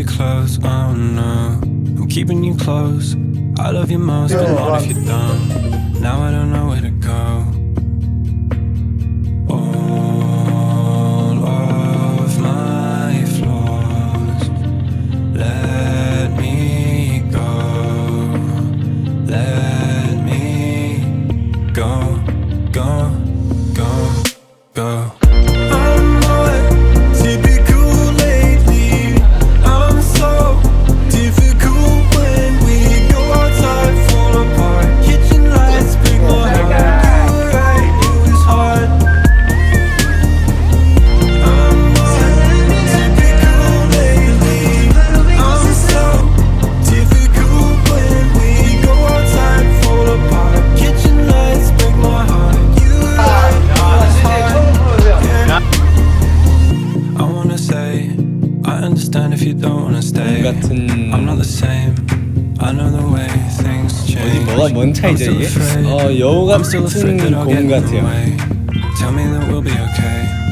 your clothes, oh no. I'm keeping you close. I love you most, but not if you don't. Now I don't know where to go. All of my flaws, let me go. Let me go, go, go, go. I'm not typical lately. I'm so difficult when we go outside, fall apart. Kitchen lights break my heart. You were right, it was hard. I'm not typical lately. I'm so difficult when we go outside, fall apart. Kitchen lights break my heart. You were right, it was hard. Yeah. I wanna say I understand if you don't wanna stay. I'm not the same. I know the way things change. 뭐가 뭔 차이죠 이게? 여우 같은 공 같아요. Tell me that we'll be okay.